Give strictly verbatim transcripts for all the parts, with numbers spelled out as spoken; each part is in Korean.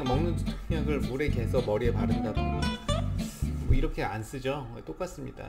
두통약, 먹는 두통약을 물에 개서 머리에 바른다던가 뭐 이렇게 안 쓰죠. 똑같습니다.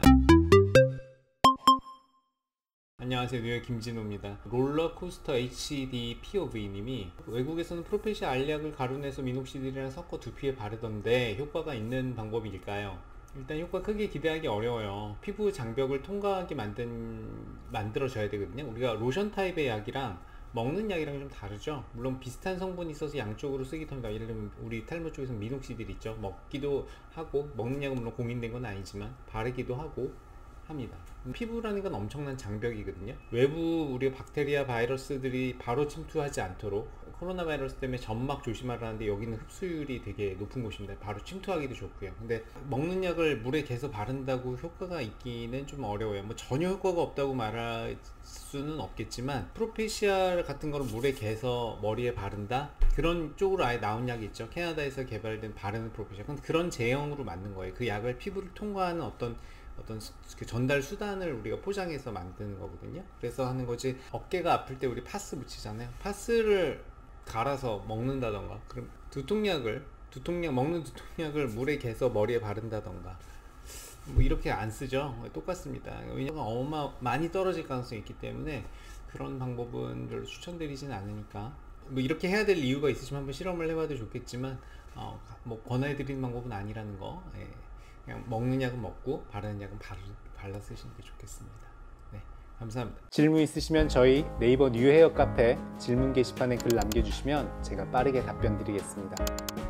안녕하세요, 뉴욕 김진호입니다. 롤러코스터 에이치디 피오브이님이 외국에서는 프로페시아 알약을 가루내서 미녹시딜이랑 섞어 두피에 바르던데 효과가 있는 방법일까요? 일단 효과 크게 기대하기 어려워요. 피부 장벽을 통과하게 만든, 만들어져야 되거든요. 우리가 로션 타입의 약이랑 먹는 약이랑 좀 다르죠. 물론 비슷한 성분이 있어서 양쪽으로 쓰기도 합니다. 예를 들면 우리 탈모 쪽에서 미녹시딜 있죠. 먹기도 하고, 먹는 약은 물론 공인된 건 아니지만 바르기도 하고 합니다. 피부라는 건 엄청난 장벽이거든요. 외부 우리가 박테리아, 바이러스들이 바로 침투하지 않도록, 코로나 바이러스 때문에 점막 조심하라는데 여기는 흡수율이 되게 높은 곳입니다. 바로 침투하기도 좋고요. 근데 먹는 약을 물에 개서 바른다고 효과가 있기는 좀 어려워요. 뭐 전혀 효과가 없다고 말할 수는 없겠지만, 프로페시아 같은 거를 물에 개서 머리에 바른다? 그런 쪽으로 아예 나온 약이 있죠. 캐나다에서 개발된 바르는 프로페시아. 그런 제형으로 만든 거예요. 그 약을 피부를 통과하는 어떤 어떤 그 전달 수단을 우리가 포장해서 만드는 거거든요. 그래서 하는 거지, 어깨가 아플 때 우리 파스 묻히잖아요. 파스를 갈아서 먹는다던가, 그럼 두통약을 두통약 먹는 두통약을 물에 개서 머리에 바른다던가 뭐 이렇게 안 쓰죠. 똑같습니다. 왜냐면 어마 많이 떨어질 가능성이 있기 때문에 그런 방법은 별로 추천드리진 않으니까, 뭐 이렇게 해야 될 이유가 있으시면 한번 실험을 해봐도 좋겠지만 어, 뭐 권해드리는 방법은 아니라는 거. 예. 그냥 먹는 약은 먹고 바르는 약은 바르, 발라 쓰시는 게 좋겠습니다. 네, 감사합니다. 질문 있으시면 저희 네이버 뉴헤어 카페 질문 게시판에 글 남겨주시면 제가 빠르게 답변 드리겠습니다.